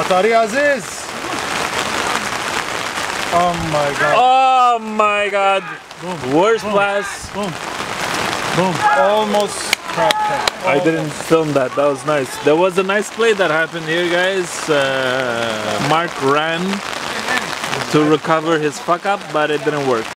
Atari Aziz. Oh my god. Oh my god. Boom. Worst Boom. pass. Boom. Boom. Almost cracked it. I didn't film that. That was nice. There was a nice play that happened here, guys. Mark ran to recover his fuck up, but it didn't work.